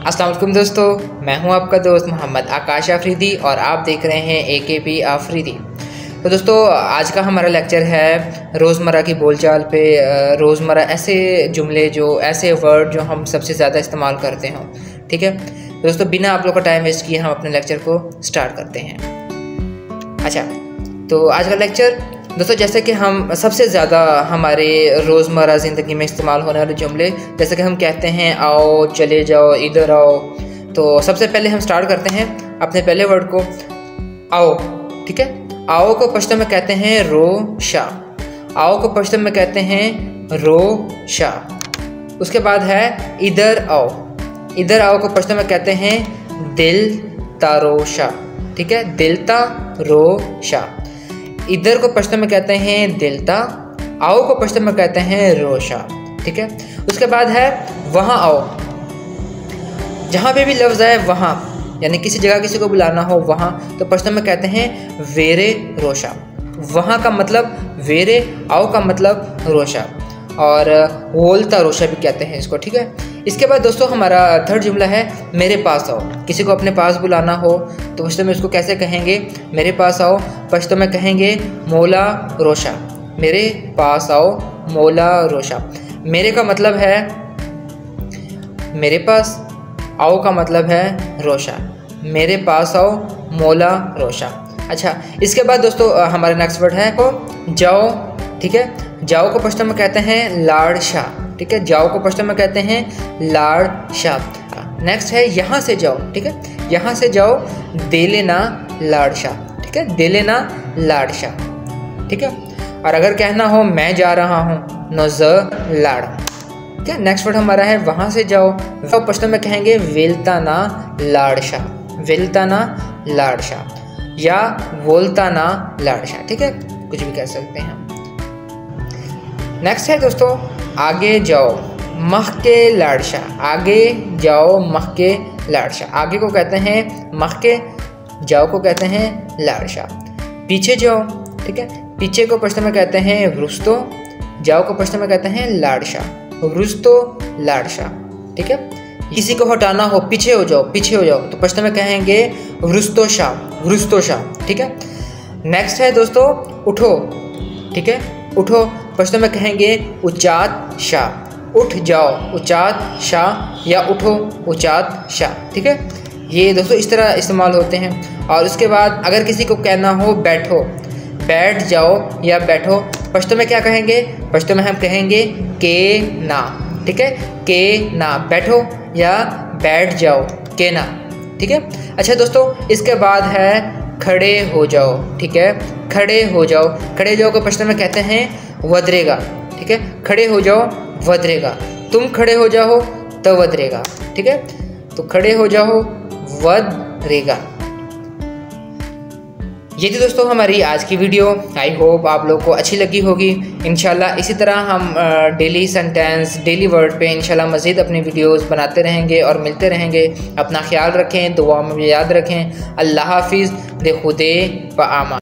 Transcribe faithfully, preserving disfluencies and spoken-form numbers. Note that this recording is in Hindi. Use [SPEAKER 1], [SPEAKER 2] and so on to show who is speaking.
[SPEAKER 1] अस्सलाम वालेकुम दोस्तों, मैं हूं आपका दोस्त मोहम्मद आकाश आफरीदी और आप देख रहे हैं ए के पी आफरीदी। तो दोस्तों, आज का हमारा लेक्चर है रोज़मर्रा की बोलचाल पे। रोज़मर्रा ऐसे जुमले जो ऐसे वर्ड जो हम सबसे ज़्यादा इस्तेमाल करते हों। ठीक है तो दोस्तों, बिना आप लोग का टाइम वेस्ट किए हम अपने लेक्चर को स्टार्ट करते हैं। अच्छा, तो आज का लेक्चर दोस्तों, जैसे कि हम सबसे ज़्यादा हमारे रोज़मर्रा ज़िंदगी में इस्तेमाल होने वाले जुमले, जैसे कि हम कहते हैं आओ, चले जाओ, इधर आओ। तो सबसे पहले हम स्टार्ट करते हैं अपने पहले वर्ड को, आओ। ठीक है, आओ को पश्तो में कहते हैं रो शा। आओ को पश्तो में कहते हैं रो शा। उसके बाद है इधर आओ। इधर आओ को पश्तो में कहते हैं दिल तारोशा। ठीक है, दिलता रोशा। इधर को पश्तो में कहते हैं दिलता। आओ को पश्तो में कहते हैं रोशा। ठीक है, उसके बाद है वहाँ आओ। जहाँ पे भी लफ्ज़ आए वहाँ, यानी किसी जगह किसी को बुलाना हो वहाँ, तो पश्तो में कहते हैं वेरे रोशा। वहाँ का मतलब वेरे, आओ का मतलब रोशा, और वोलता रोशा भी कहते हैं इसको। ठीक है, इसके बाद दोस्तों हमारा थर्ड जुमला है मेरे पास आओ। किसी को अपने पास बुलाना हो तो पश्तो में इसको कैसे कहेंगे? मेरे पास आओ पश्तो में कहेंगे मोला रोशा। मेरे पास आओ मोला रोशा। मेरे का मतलब है मेरे पास, आओ का मतलब है रोशा। मेरे पास आओ मोला रोशा। अच्छा, इसके बाद दोस्तों हमारा नेक्स्ट वर्ड है को जाओ। ठीक है, जाओ को पश्तो में कहते हैं लाड़ शाह। ठीक है, जाओ को पश्तो में कहते हैं लाड़ शाह। नेक्स्ट है यहाँ से जाओ। ठीक है, यहाँ से जाओ दे लेना लाड़ शाह। ठीक है, दे लेना लाड़ शाह। ठीक है, और अगर कहना हो मैं जा रहा हूँ, नोज लाड़। ठीक है, नेक्स्ट वर्ड हमारा है वहाँ से जाओ। तो पश्तो में कहेंगे वेलताना लाड़ शाह। वेलताना लाड़ शाह या वोलताना लाड़ शाह। ठीक है, कुछ भी कह सकते हैं। नेक्स्ट है दोस्तों आगे जाओ मह के लाड़शा। आगे जाओ मह के लाड़शा। आगे को कहते हैं मह के, जाओ को कहते हैं लाड़शा। पीछे जाओ। ठीक है, पीछे को पश्तो में कहते हैं वृस्तो। जाओ को पश्तो में कहते हैं लाड़शा। वृस्तो लाड़शा। ठीक है, किसी को हटाना हो पीछे हो जाओ, पीछे हो जाओ, तो पश्तो में कहेंगे वृस्तोशा। वृस्तोशा। ठीक है, नेक्स्ट है दोस्तों उठो। ठीक है, उठो पश्तो में कहेंगे उचात शाह। उठ जाओ उचात शाह या उठो उचात शाह। ठीक है, ये दोस्तों इस तरह इस्तेमाल होते हैं। और उसके बाद अगर किसी को कहना हो बैठो, बैठ जाओ या बैठो, पश्तो में क्या कहेंगे? पश्तो में हम कहेंगे के ना। ठीक है, के ना, बैठो या बैठ जाओ, के ना। ठीक है, अच्छा दोस्तों, इसके बाद है खड़े हो जाओ। ठीक है, खड़े हो जाओ। खड़े जाओ को पश्तो में कहते हैं वदरेगा। ठीक है, खड़े हो जाओ वदरेगा। तुम खड़े हो जाओ तो वदरेगा। ठीक है, तो खड़े हो जाओ वदरेगा। ये थी दोस्तों हमारी आज की वीडियो। आई होप आप लोग को अच्छी लगी होगी। इंशाल्लाह इसी तरह हम डेली सेंटेंस, डेली वर्ड पे इंशाल्लाह मज़ीद अपनी वीडियोस बनाते रहेंगे और मिलते रहेंगे। अपना ख्याल रखें, दुआ में याद रखें। अल्लाह हाफिज़, दे खुदे व आमा।